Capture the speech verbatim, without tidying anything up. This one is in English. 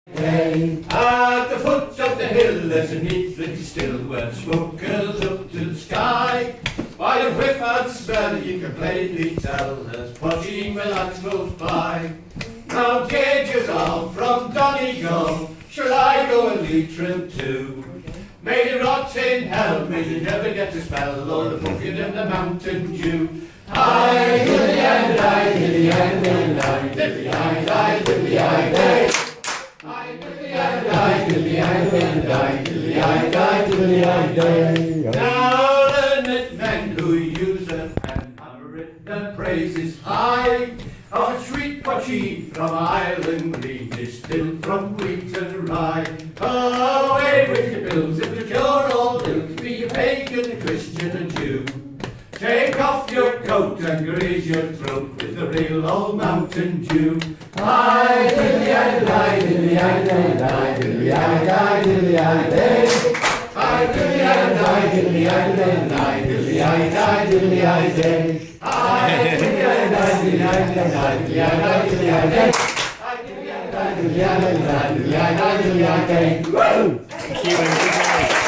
Day. At the foot of the hill there's a neat little still where smoke curls up to the sky. By the whiff and smell you can plainly tell as potty lads close by. Now cages on from Donegal, shall I go and lead trim too? May the rots in hell, may you never get to smell all the bucket in the mountain dew. Aye, dilly and aye, dilly and aye, dilly and aye, dilly and aye. Aye, dilly and aye, dilly and aye, dilly and aye, dilly and aye. Now learned men who use a pen hammer it, the praise is high. Our sweet potty from Ireland green, distilled from wheat and rye. Away with your bills, if the cure all ills, be a pagan, a Christian, and Jew. Take off your coat and grease your throat with the real old Mountain Dew. Aye, dilly and aye, dilly and aye, dilly and aye, dilly and aye. Aye, dilly and aye, dilly and aye, dilly and aye, dilly and aye. Aye, dilly and aye, dilly and aye, dilly and aye, dilly and aye. Aye, dilly and aye, dilly and aye, dilly and aye, dilly and aye. Woo! Thank you and good night.